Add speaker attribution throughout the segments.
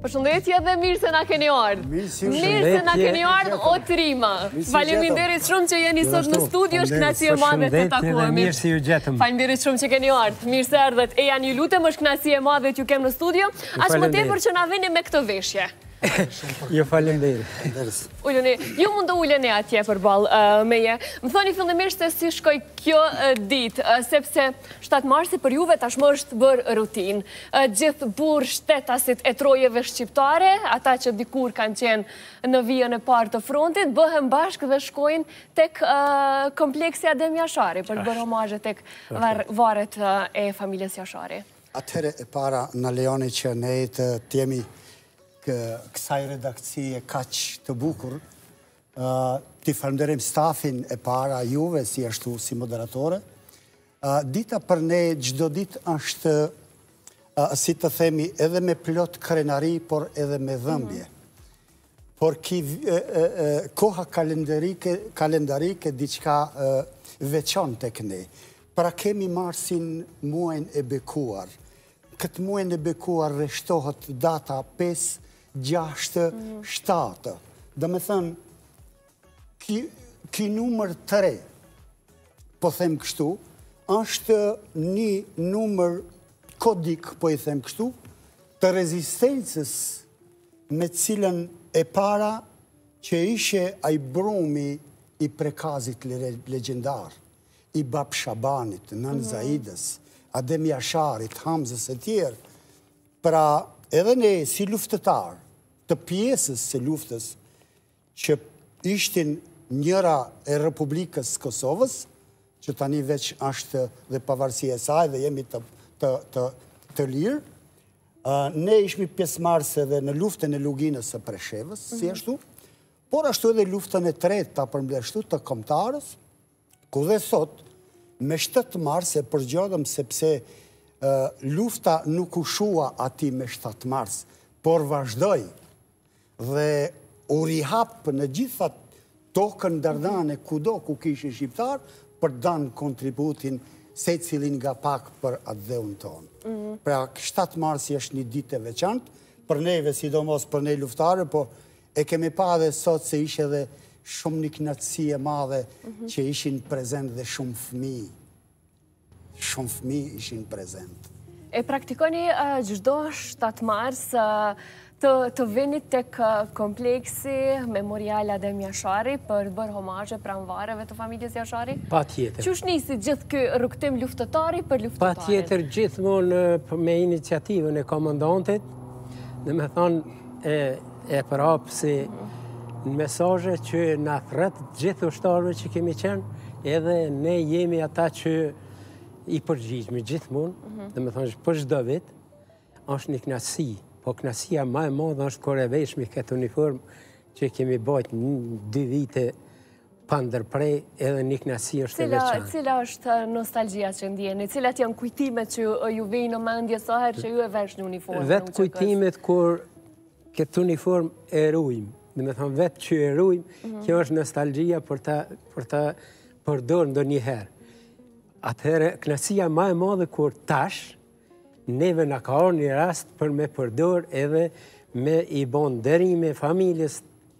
Speaker 1: Përshëndetje dhe mirë se na keni ardhur. Mirë se na keni ardhur o Trima. Faleminderit shumë që jeni sot në studio, është kënaqësi e madhe të takuemi.
Speaker 2: Mirë se ju gjetëm.
Speaker 1: Faleminderit shumë që keni ardhur. Mirë se erdhët. E janë ju lutem, është kënaqësi e madhe që ju kem në studio. Aq më tepër që na vini me këtë veshje.
Speaker 2: Ju faleminderit.
Speaker 1: Uleni, ju mund të uleni atje përballë meje. Më thoni fillimisht se si shkoi kjo ditë, sepse 7 marsi për juve tashmë është bërë rutinë. Gjithë burr shtetasit e trojeve shqiptare, ata që dikur kanë qenë në vijën e parë të frontit, bëhen bashkë dhe shkojnë tek kompleksi Adem Jashari për të bërë omazhe tek varret e familjes Jashari.
Speaker 3: Atëherë e para në lejoni që ne të jemi kësaj redakcie kaq të bukur, t'i falenderojm stafin e para juve si ashtu si moderatore. Dita për ne çdo ditë është, si të themi, edhe me plot krenari, por edhe me dhëmbje. Por koha kalendarike diçka veçon tek ne. Pra kemi marsin muajin e bekuar. Këtë muajin e bekuar rreshtohet data 5, 6, 7. Dhe me thënë, ki numër 3, po them kështu, është një numër kodik, po i them kështu, të rezistencës me cilën e para që ishe ai brumi i prekazit legjendar, i Bab Shabanit, Nën Zaidës, Adem Jasharit, Hamzës e tjerë. Pra edhe ne si luftëtar të pjesës së luftës që ishtin njëra e Republikës Kosovës, që tani veç është dhe pavarësia e saj dhe jemi të lirë, ne ishmi pjesëmarrëse edhe në luftën e Luginës së Preshevës, si ashtu, por ashtu edhe luftën e tretë ta përmbledhshtu të Kombëtarës, ku dhe sot me 7 mars e përgjodhëm sepse lufta nuk u shua ati me 7 mars, por vazhdoi dhe u rihap në gjitha tokën dardane kudo ku kishin shqiptar për danë kontributin se cilin nga pak për atë dheun tonë. Pra 7 marsi është një ditë e veçantë, për neve sidomos për ne luftare, po e kemi pa dhe sot se ishe dhe shumë një kënaqësi e madhe që ishin prezent dhe shumë fëmijë. Shumë fëmijë ishin prezent.
Speaker 1: E praktikoni çdo 7 mars të venit tek kompleksi memorial Adem Jashari për të bërë homazhe pranvareve të familjes Jashari?
Speaker 2: Patjetër.
Speaker 1: Qysh nisi gjithë ky rrugtim luftëtari për luftëtarin?
Speaker 2: Patjetër, gjithmonë me iniciativën e komandantit, dhe me thonë e prapë si në mesazhe që na thret gjithë ushtarëve që kemi qenë, edhe ne jemi ata që i përgjigjemi gjithmonë, dhe me thonë për çdo vit, është një kënaqësi. Po kënaqësia më e madhe është kur e veshmi këtë uniform që kemi bajt 2 vite pa ndërprej, edhe një kënaqësi është e veçantë.
Speaker 1: Cila është nostalgjia që ndjeni? Cilat janë kujtimet që ju vijnë në mendje sa herë që ju e veshni uniformën?
Speaker 2: Vetë kujtimet kur këtë uniform e ruajmë, dhe me thonë vetë që e ruajmë, kjo është nostalgjia për ta përdorur ndonjëherë. Atëherë kënaqësia më e madhe kur tash neve na ka ardhur një rast për me përdor edhe me i bon nderime familjes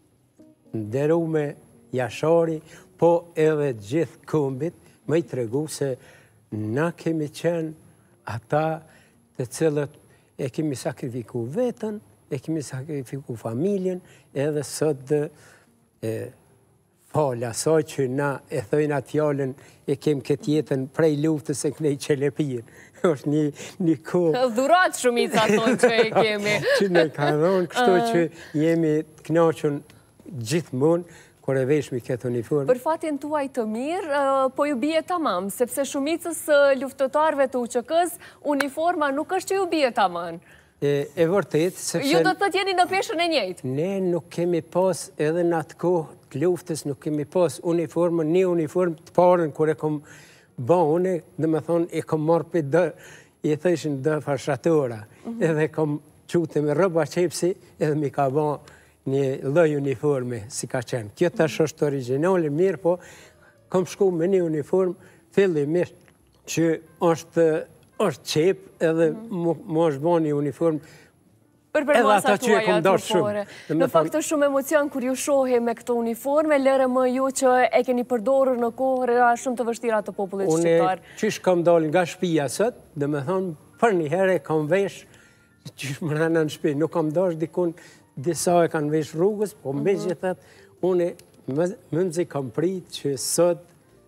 Speaker 2: nderume Jashari, po edhe gjithë kombit, me i tregu se na kemi qenë ata të cilët e kemi sakrifiku vetën, e kemi sakrifiku familjen, edhe sot falë asaj që na e thojnë atë fjallën e kem këtë jetën prej luftës e kënej qelepijën. është një kohë...
Speaker 1: Dhurat shumica thonë që e kemi.
Speaker 2: Që ne ka dhonë, kështu që jemi të kënaqur gjithmonë kur e veshmi këtë uniform.
Speaker 1: Për fatin tuaj të mirë, po ju bie tamam, sepse shumicës luftëtarëve të UÇK-s, uniforma nuk është që ju bie tamam.
Speaker 2: E vërtet, sepse...
Speaker 1: Ju do të thotë jeni në peshën e njëjtë.
Speaker 2: Ne nuk kemi pas edhe në atë kohë të luftës, nuk kemi pas uniformën, një uniform të parën kur e kom ba une, dhe me thonë, e kom marrë për dë, i thëshin dë farshatora, edhe kom qute me rëba qepsi, edhe mi ka ba një lloj uniforme, si ka qenë. Kjo tash është originale, mirë, po, kom shku me një uniform, fillimisht që është qep, edhe më është ba një uniform
Speaker 1: Për masa tuaja trupore. Në fakt është shumë emocion kur ju shohi me këto uniforme, lërë më ju që e keni përdorur në kohëra shumë të vështira të popullit shqiptar.
Speaker 2: Unë qysh kam dalë nga shtëpia sot, dhe me thonë, për një herë kam vesh, qysh më rënë në shtëpi, nuk kam dash dikun, disa e kanë vesh rrugës, po me gjithat, unë mëndzi kam prit që sot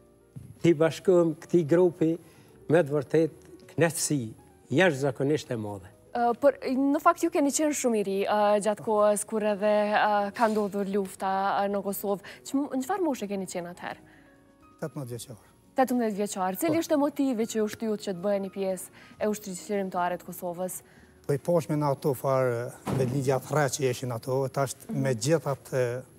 Speaker 2: ti bashkëm këti grupi me të vërtet knetësi, jashtë zakonisht e madhe.
Speaker 1: Në fakt ju keni qenë shumë i ri gjatë kohës kur edhe ka ndodhur lufta në Kosovë. Në çfarë moshe keni qenë atëherë?
Speaker 3: 18 vjeçar.
Speaker 1: 18 vjeçar. Cili është motivi që ju shtyut që të bëheni pjesë e ushtrisë qëndrueshme të Kosovës?
Speaker 4: Po i poshme në ato farë me ligjat rre që ishin ato, tash me gjithat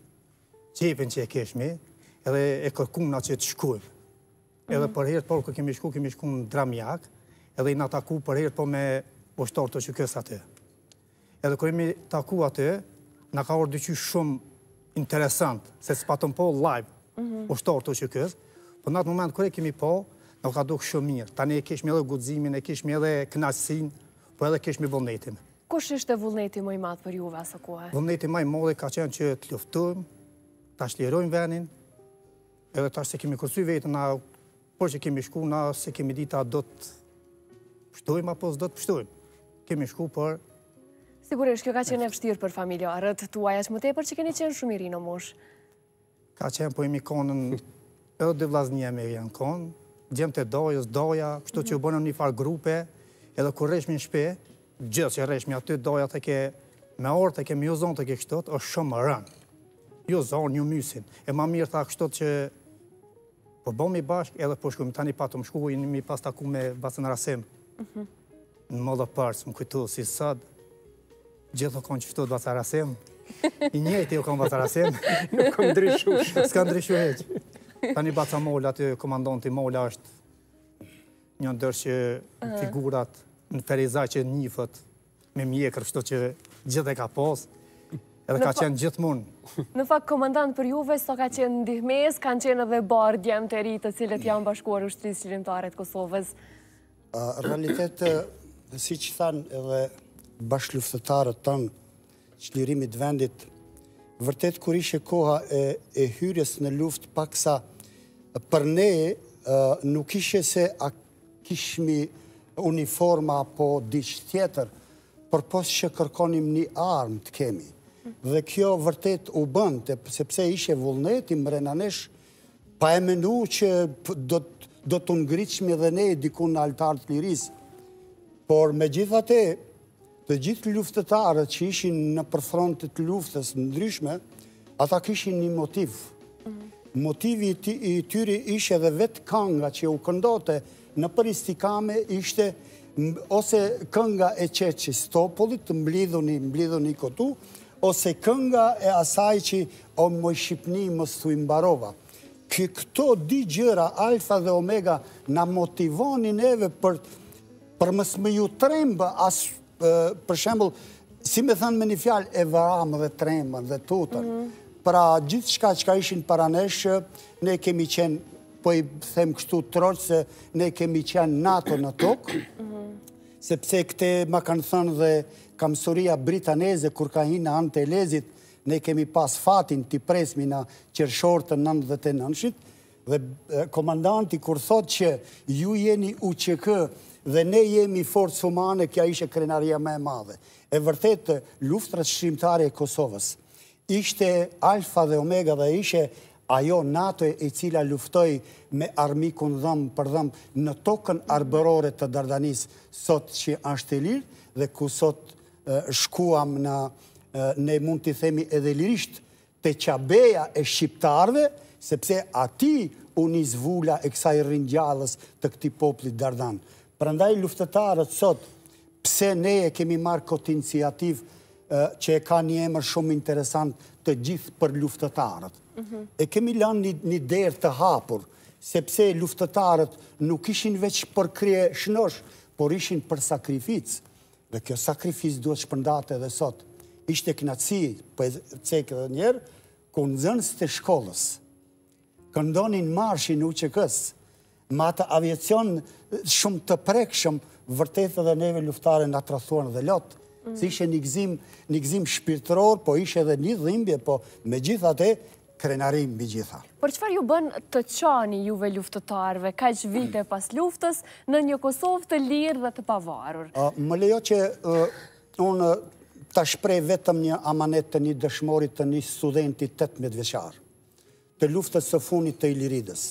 Speaker 4: qepin që e keshmi, edhe e kërkuna që të shkujmë. Edhe për herët por kër kemi shku në Dramjak, edhe i në taku për herët po me ushtarë të qykës atë. Edhe kër jemi taku atë, në ka orë dyqy shumë interesant, se së patëm po live ushtarë të qykës, për në atë moment kër e kemi po, në ka dukë shumë mirë. Tani e keshmi edhe gudzimin, e keshmi edhe knasësin, po edhe keshmi vullnetin.
Speaker 1: Kush ishte vullneti më i madh për juve asë kohë?
Speaker 4: Vullneti më i madh ka qenë që të luftojmë, ta shlirojmë venin, edhe tash se kemi kërcy vetën, por që kemi shku, na se kemi dita do të pështojmë, apo s'do të pështojmë. Kemi shku për...
Speaker 1: Sigurisht, kjo ka qenë e vështirë për familjarët tuaja që më tepër që keni qenë shumë i ri në mosh.
Speaker 4: Ka qenë po imi konën, edhe dhe vllazni me janë konë, gjemë të dojës, doja, kështu që u bënëm një farë grupe, edhe kur reshmi në shpe, gjithë që reshmi aty doja të ke, me orë të ke, me ju zonë të ke kështot, është shumë më rënë. Ju zonë, ju mysin. E ma mirë tha kështot që po bëmi bashkë, edhe po shkujmë, tani patëm shku, mi pas taku me Basën Rasim. Në modë parës, më kujtu, si sëd, gjithë konë që fëtu Basën Rasim, i njëjti u konë Basën Rasim,
Speaker 2: nuk kom ndryshu.
Speaker 4: S'ka ndryshu heqë. Tani Baca Molla, aty komandanti Molla është një ndër që figurat në Ferizaj që njifët me mjekër, kështu që gjithë e ka posë, edhe ka qenë gjithmonë.
Speaker 1: Në fakt, komandant për juve, sot ka qenë ndihmes, kanë qenë edhe barë djemë të rritë të cilët janë bashkuar ushtrisë qëndrueshme të Kosovës.
Speaker 3: Realitet, si që thanë edhe bashkëluftëtarët tënë, çlirimit vendit, vërtet kur ishe koha e hyrjes në luft paksa për ne nuk ishe se a kishmi uniforma apo diç tjetër, për pos që kërkonim një armë të kemi. Dhe kjo vërtet u bënte, sepse ishe vullneti mrena nesh, pa e menu që do të ngriqmi dhe ne dikun në altar të liris. Por me gjithate, të gjithë luftëtarët që ishin në përfrontet të luftës ndryshme, ata kishin një motiv. Motivi i tyri ishe dhe vetë kënga që u këndote në për istikame ishte ose kënga e Qeqis Topollit, të mblidhuni këtu, ose kënga e asaj që o moj Shqipni më thuj mbarova. Këto di gjëra, alfa dhe omega, na motivonin neve për mësë më ju trembë, për shembull, si me thënë me një fjalë, e vëramë dhe trembën dhe tutën. Pra gjithë shka që ka ishin para nesh, ne kemi qenë, po i them kështu troqë, se ne kemi qenë NATO në tokë, sepse këte ma kanë thënë dhe kamësoria britaneze, kur ka hinë në anë të Elezit, ne kemi pas fatin t'i presmi në qershorë të 99-shit, dhe komandanti kur thot që ju jeni UÇK dhe ne jemi forcë humane, kja ishe krenaria me madhe. E vërtet, luftrat shqiptare e Kosovës ishte alfa dhe omega dhe ishe ajo NATO e cila luftoi me armikun dhëm për dhëm në tokën arbërore të Dardanis, sot që është e lirë, dhe ku sot shkuam ne mund të themi edhe lirisht të qabeja e shqiptarve, sepse ati unë i zvula e kësaj ringjallës të këti poplit Dardan. Prandaj luftëtarët sot, pse ne e kemi marrë këtë iniciativë që e ka një emër shumë interesant të gjithë për luftëtarët. E kemi lanë një derë të hapur, sepse luftëtarët nuk ishin veç për krye shnosh, por ishin për sakrificë. Dhe kjo sakrificë duhet shpërndate edhe sot. Ishte knatësi, për cekë dhe njerë, ku nxënës të shkollës këndonin marshin UÇK-s, ma të aviacion shumë të prekshëm, vërtet edhe neve luftare nga trathuan dhe lot, Si ishe një gëzim shpirtëror, po ishe edhe një dhimbje, po me gjithate, krenarim mbi gjitha.
Speaker 1: Por çfarë ju bën të qani juve luftëtarve, kaq vite pas luftës, në një Kosovë të lirë dhe të pavarur?
Speaker 3: Më lejo që unë ta shprej vetëm një amanet të një dëshmorit të një studenti 18 vjeçar, të luftës së fundit të Iliridës.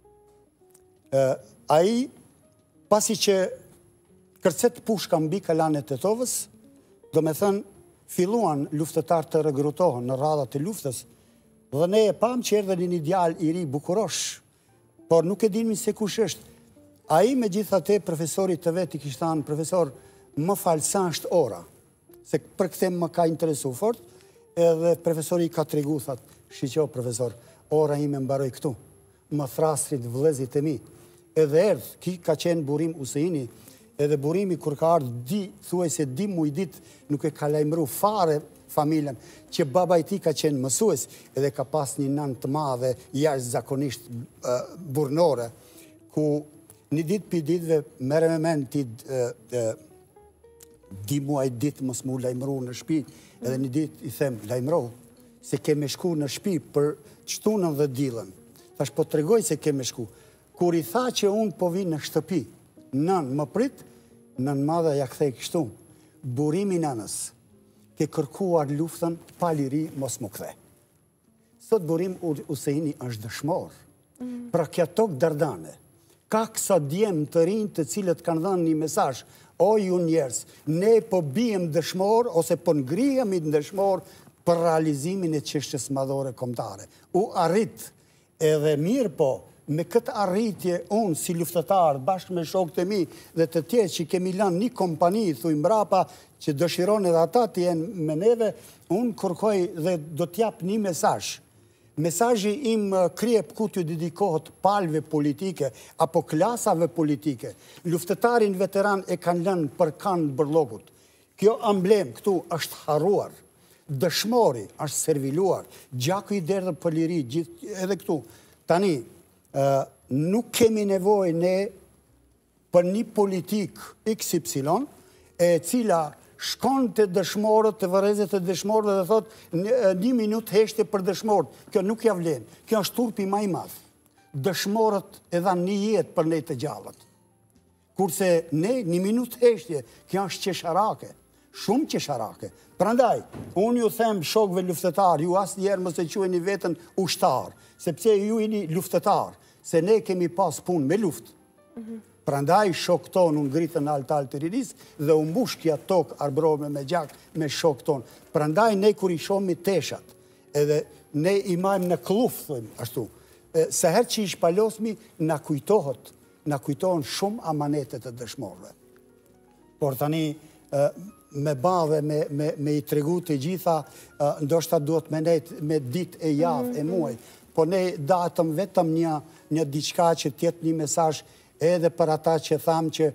Speaker 3: Ai, pasi që kërcet pushka mbi kalan e Tetovës, do me thënë, filluan luftëtar të regrutohen në radhat e luftës, dhe ne e pam që erdhe një djalë i ri bukurosh, por nuk e dinmi se kush është. Ai me gjithate profesorit të vetë i kishtë thanë, profesor, më falë sa është ora, se për këthe më ka interesu fort, edhe profesori ka të regu, thatë, shiqo profesor, ora ime mbaroj këtu, më thrasrit vëllezit e mi, edhe erdhë, ki ka qenë Burim Useini, edhe Burimi kur ka ardhë, thuaj se di mujdit, nuk e ka lajmëru fare familjen, që baba i ti ka qenë mësues, edhe ka pas një nën të madhe, jashtë zakonisht burnore, ku një dit për ditve, mere me men ti di muaj dit mos mu lajmëru në shpi, edhe një dit i them, lajmëru, se keme shku në shpi për qëtunën dhe dilën. Tash po të regoj se keme shku. Kur i tha që unë po vi në shtëpi, nën më prit, nën madhe ja kthej kështu, Burimi nënës, ke kërkuar luftën, pa liri mos më kthe. Sot Burim Useini është dëshmor, pra kja tokë dardane, ka kësa djemë të rinjë të cilët kanë dhënë një mesazh, o ju njerëz, ne po bijem dëshmor, ose po ngrihemi dëshmor për realizimin e çështjes madhore kombëtare. U arrit edhe mirë po, me këtë arritje unë si luftëtar, bashkë me shokët e mi dhe të tjerë që kemi lanë një kompani, thuj mbrapa, që dëshiron edhe ata të jenë me neve, unë kërkoj dhe do t'jap një mesazh. Mesazhi im kryep ku t'ju dedikohet palve politike, apo klasave politike. Luftëtarin veteran e kanë lënë për kanë bërllokut. Kjo emblem këtu është harruar. Dëshmori është serviluar. Gjaku i derdhë për liri, edhe këtu. Tani, nuk kemi nevojë ne për një politik XY, e cila shkon të dëshmorët, të vërezet të dëshmorët dhe thot, një minut heshtje për dëshmorët. Kjo nuk ja vlen. Kjo është turpi ma i madh. Dëshmorët edha një jetë për ne të gjallët. Kurse ne, një minut heshtje, kjo është qesharake. Shumë qesharake. Prandaj, unë ju them shokëve luftëtar, ju asë njerë mëse queni vetën ushtar, sepse ju jeni luftëtar, se ne kemi pas punë me luftë. Prandaj shokë tonë unë ngritën altal të riris dhe u mbush kja tokë arbrome me gjak me shokë tonë. Prandaj ne kur i shomi teshat, edhe ne i majmë në kluf, thëmë, ashtu. Se herë që i shpalosmi, na kujtohen shumë amanetet e dëshmorve. Por tani, me badhe, me i tregu të gjitha, ndoshta duhet me dit e javë, e muaj. Po ne datëm vetëm një diçka që tjetë një mesazh edhe për ata që thamë që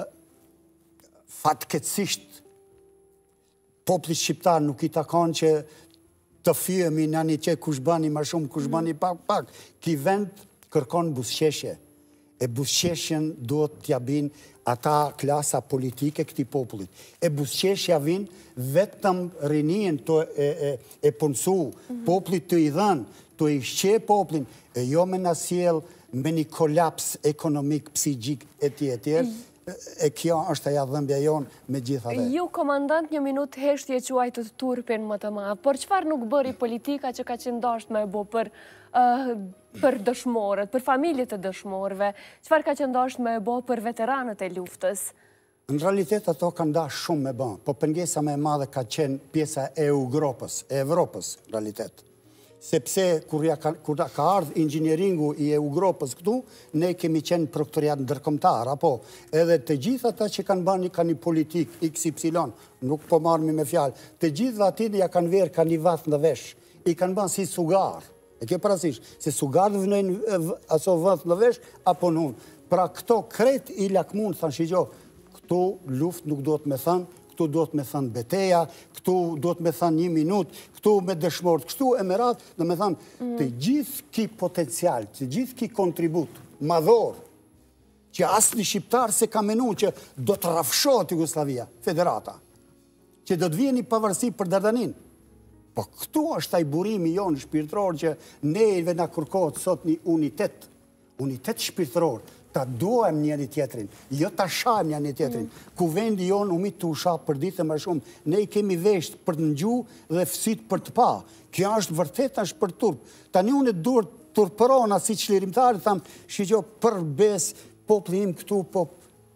Speaker 3: fatkeqësisht populli shqiptar nuk i takon që të fyemi në një që kush bani ma shumë, kush bani pak. Ki vend kërkon buzëqeshje. E buzëqeshjen duhet t'ja bin ata klasa politike këti popullit. E buzëqeshja vin vetëm rinien të e punësu, popullit të i dhenë, të i shqe popullin, e jo me nësjel me një kolaps ekonomik, psigjik, e tjetër, e kjo është aja dhëmbja jonë me gjitha dhe.
Speaker 1: Ju, komandant, një minut heshtje quajtë të turpin më të madhë, por qëfar nuk bëri politika që ka qenë dasht me bo për dëshmorët, për familjet e dëshmorëve, qëfar ka qenë dasht me bo për veteranët e luftës?
Speaker 3: Në realitet ato kanë dash shumë me bën, po pëngesa me madhe ka qenë pjesa e Europës, e Evropës, në realitet. Sepse kur ka ardhë inxhinieringu i Europës këtu, ne kemi qenë proktoriat ndërkombëtar, apo edhe të gjithë ata që kanë bani ka një politik XY, nuk po marrëmi me fjalë, të gjithë ati ja kanë verë ka një vath në vesh, i kanë banë si sugar, e ke parasysh, se sugar vënojnë aso vath në vesh, apo nun. Pra këto kret i lakmun, thanë shigjo, këtu luft nuk do të me thënë, këtu do të me thënë beteja, këtu do të me thënë një minut, këtu me dëshmorët, këtu e me ratë, do me thënë, të gjithë ki potencial, të gjithë ki kontribut, madhor, që asë një shqiptar se ka menu që do të rafshohet Jugoslavia, federata, që do të vjeni pavarësi për Dardanin. Po këtu është ai burimi jonë shpirtëror që neve na kërkohet sot një unitet shpirtëror. Ta duhem njëri tjetrin, jo ta shajmë njëri tjetrin. Ku vendi jonë umit të usha për ditë më shumë, ne i kemi vesht për të ngju dhe fësit për të pa. Kjo është vërtet është për turp. Tani unë dur turpërona si çlirimtari tham, shqyqo për bes populli im këtu, po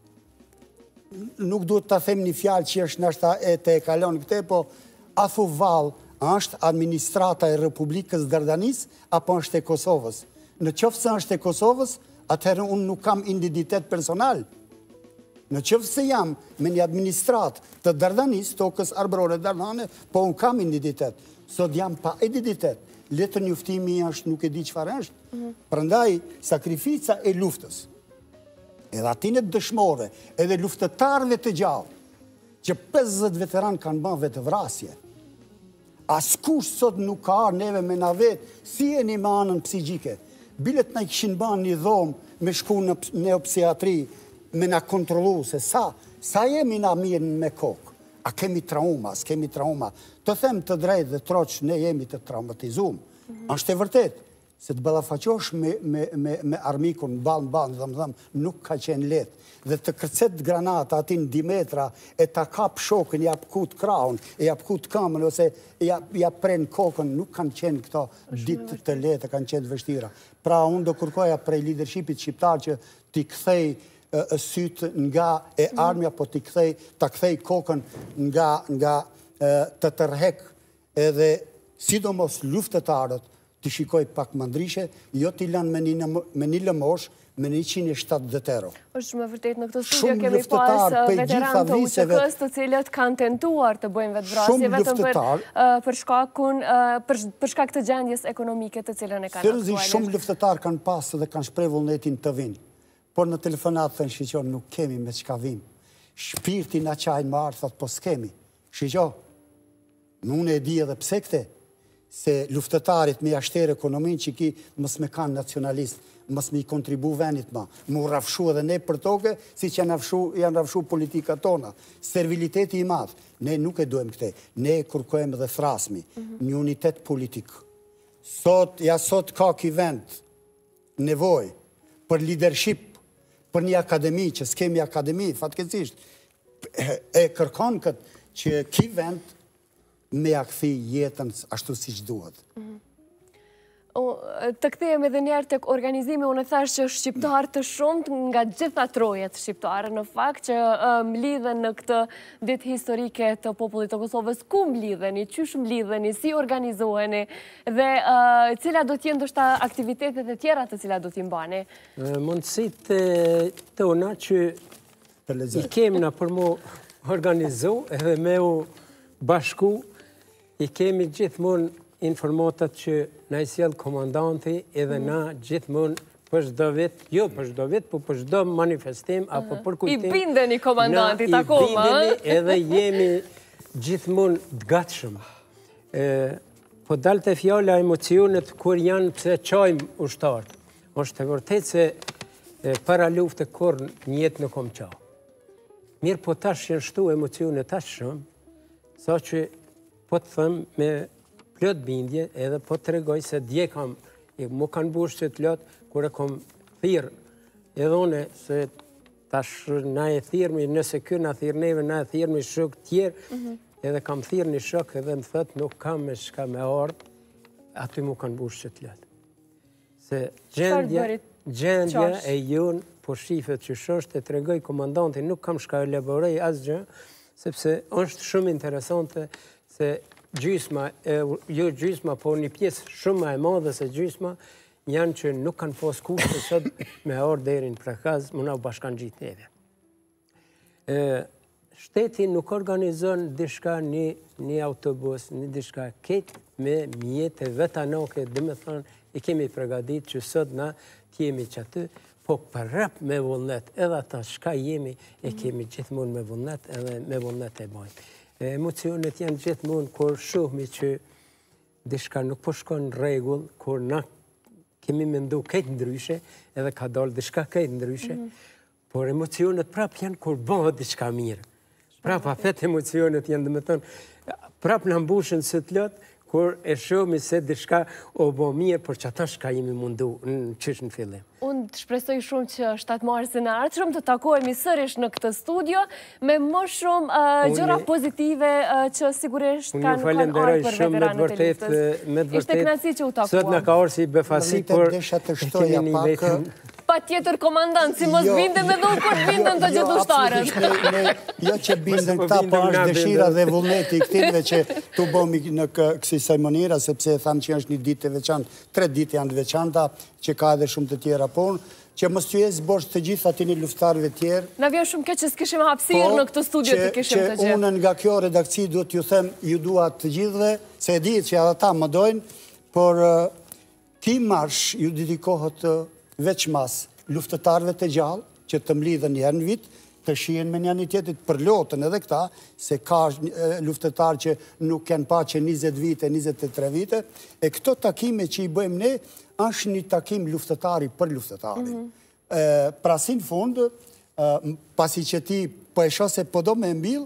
Speaker 3: nuk duhet ta them një fjalë që është nashta e te kalon këte, po a thu vallë, është administrata e Republikës Dardanis apo është e Kosovës? Në qoftë se është e Kosovës, atëherë unë nuk kam identitet personal. Në qoftë se jam me një administrat të Dardanis, tokës arbrore Dardane, po unë kam identitet. Sot jam pa identitet. Letër njoftimi është nuk e di çfarë është. Prandaj sakrifica e luftës, edhe atinet dëshmore, edhe luftëtarëve të gjallë, që 50 veteran kanë bën vetëvrasje. Askush sot nuk ka neve me na vetë, si e një me anën psigjike. Bilet na i kishin ban një dhomë me shku në neopsiatri, me na kontrolu se sa jemi na mirë me kokë. A kemi trauma, s'kemi trauma. Të them të drejtë dhe troqë, ne jemi të traumatizuar. Është e vërtet, se të ballafaqosh me armikun, balë, nuk ka qenë letë. Dhe të kërcet granata atin dimetra, e ta kap shokën, ja pëkut kraun, e ja pëkut kamën, ose ja pren kokën, nuk kanë qenë këto ditë të lehta, kanë qenë vështira. Pra, unë do kërkoja prej leadershipit shqiptar që t'i kthej sytë nga e armja, po ta kthej kokën nga të tërhek edhe sidomos luftëtarët t'i shikoj pak më ndryshe, jo t'i lanë me një lëmosh, me 107 dëtero.
Speaker 1: është shumë e vërtet në këtë studio kemi pas veteranë të UÇK-s të cilët kanë tentuar të bëjnë vetvrasje vetëm për shkak të gjendjes ekonomike të cilën e kanë aktualisht.
Speaker 3: Shumë luftëtar kanë pasë dhe kanë shpreh vullnetin të vinë, por në telefonat thënë shqiqo nuk kemi me çka vim. Shpirti na qajnë më ardh, thot po s'kemi. Shqiqo, unë e di edhe pse këte, se luftëtarit me jashterë ekonomin që ki mës me kanë nacionalist, mës me i kontribu venit ma, mu rafshu edhe ne për toke, si që janë rafshu politika tona. Serviliteti i madhë, ne nuk e duhem këte, ne kërkojmë dhe thrasmi, një unitet politik. Sot ka ki vend nevoj për leadership, për një akademi, që s'kemi akademi, fatkecisht, e kërkon këtë që ki vend me akthi jetën ashtu si që duhet.
Speaker 1: Të kthehem edhe njerë të organizimi, unë e thash që shqiptarë të shumët nga gjitha trojet shqiptare, në fakt që mlidhen në këtë ditë historike të popullit të Kosovës, ku mlidheni, qysh mlidheni, si organizoheni, dhe cila do t'jenë ndoshta aktivitetet e tjera të cila do t'i mbani?
Speaker 2: Mundësit të una që i kemi na për mu organizu edhe me u bashku, i kemi gjithmonë informatat që na i sjell komandanti edhe na gjithmonë për çdo vit, jo për çdo vit, po për çdo manifestim apo për kujtim.
Speaker 1: I bindeni komandantit akoma,
Speaker 2: i bindeni edhe jemi gjithmonë të gatshëm. Po dalte fjala emocionet kur janë pse çojmë ushtarët. Është e vërtetë se para lufte kur një jetë nuk kom qau. Mirë po tash janë shtu emocionet tash shumë, sa që po të thëmë me plot bindje, edhe po të regoj se dje kam, mu kanë bush që të lot, kur e kom thirë, edhe one, se tash na e thirëmi, nëse kjo na thirë neve, na e thirëmi shok tjerë, edhe kam thirë një shok, edhe më thëtë, nuk kam me shka me ardhë, aty mu kanë bush që të lot. Se gjendja e jonë, po shifet që shoshtë e të regoj komandanti, nuk kam shka elaborej asgjë, sepse është shumë interesante se gjysma, jo gjysma, po një pjesë shumë e madhe se gjysma, janë që nuk kanë pos kushte sot me orë derin Prakaz, mëna u bashkan gjitë neve. Shteti nuk organizon dishka një autobus, një dishka ketë me mjetë vetanake, dhe me thonë, i kemi pregadit që sot na t'jemi që aty, po për rap me vullnet, edhe ata shka jemi, e kemi gjithmonë me vullnet, edhe me vullnet e bajnë. Emocionet janë gjithmonë kur shohmi që dishka nuk po shkon rregull, kur na kemi mendu këtë ndryshe, edhe ka dalë dishka këtë ndryshe, por emocionet prap janë kur bëhet diçka mirë. Prapa, vet emocionet janë, dhe me thënë, prap në mbushën së të lotë, kur e shomi se dishka o bo mirë, për që ata shka jemi mundu në qysh në fillim.
Speaker 1: Unë të shpresoj shumë që 7 marsin e ardhshëm të takohemi sërish në këtë studio me më shumë gjëra pozitive që sigurisht kanë ardhur për veteranët e luftës. Ishte kënaqësi që u takuam.
Speaker 2: Sot në ka orë si befasi, por kemi një vetëm...
Speaker 1: Pa tjetër komandant, si mos bindem edhe u kur bindem të gjithë ushtarët.
Speaker 3: Jo që bindem këta, pa është dëshira dhe vullneti i këtinve që të bomi në kësi sajmonira, sepse e thamë që është një ditë e veçantë, 3 ditë janë të veçanta, që ka edhe shumë të tjera punë, që mos të jesë bosh të gjithë atini luftarëve tjerë.
Speaker 1: Na vjen shumë keq që s'kishim hapësirë në këtë studio të kishim të gjithë.
Speaker 3: Që unë nga kjo redakci duhet ju them, ju dua të gjithëve, se e di që edhe ta më dojnë, por ki marsh ju dedikohet veç mas luftëtarve të gjallë, që të mlidhen njërë në vit, të shien me një tjetit për lotën edhe këta, se ka luftëtar që nuk janë pa që 20 vite, 23 vite, e këto takime që i bëjmë ne, është një takim luftëtari për luftëtari. Pra si në fund, pasi që ti po e shose po do me mbil,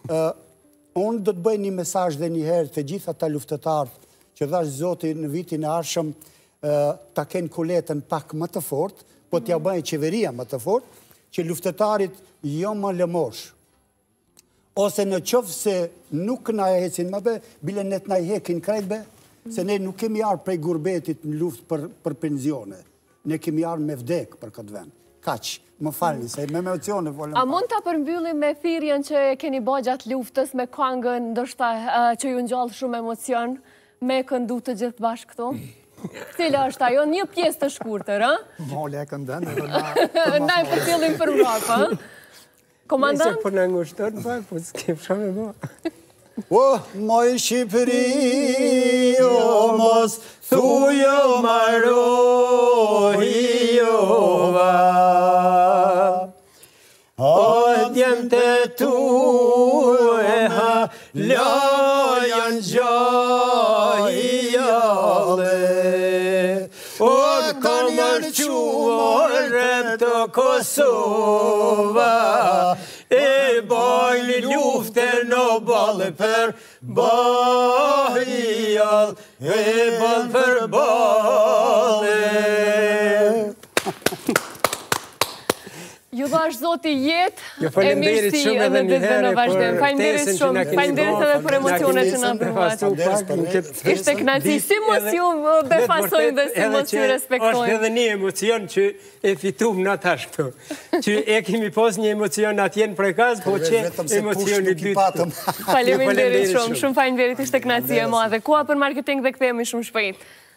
Speaker 3: unë do të bëj një mesazh dhe njëherë të gjitha ta luftëtarët, që dhash Zoti në vitin e ardhshëm ta kenë kuletën pak më të fortë, po t'ja bëjë qeveria më të fortë, që luftëtarit jo më lëmosh. Ose në qoftë se nuk na e hecin më be, bile ne t'na i hekin krejt be, se ne nuk kemi arë prej gurbetit në luft për penzione. Ne kemi arë me vdek për këtë vend. Kaq, më falni, se me emocione volëm.
Speaker 1: A mund ta përmbyllim me thirrjen që keni bërë gjatë luftës, me këngën, ndoshta që ju ngjall shumë emocion, me këndu të gjithë bashkë këtu? Cila është ajo, një pjesë të shkurtër, a?
Speaker 4: Mole e këndën, edhe
Speaker 1: na e përcjellim për mbrapa, a? Komandant?
Speaker 2: Nëse për në ngushtot, po s'kem shumë e bo.
Speaker 3: O, moj Shqipëri, o mos thujo marohi jova. O djem të tu e ha lojan gjohi jole. O kanë mërquar të Kosova, e bajnë lufte në balë për bajjall, e balë për balë.
Speaker 1: Ju dhash Zoti jetë, e mirësi edhe ditëve në vazhdim. Faleminderit shumë, faleminderit edhe për emocionet që na dhuat. Ishte kënaqësi, si mos ju befasojnë dhe si mos ju respektojnë.
Speaker 2: Është edhe një emocion që e fitum në tash këtu. Që e kemi pos një emocion atjen për kaz, po që emocioni dytë.
Speaker 1: Faleminderit shumë, shumë faleminderit, ishte kënaqësi e madhe. Koha për marketing dhe kthehemi shumë shpejt.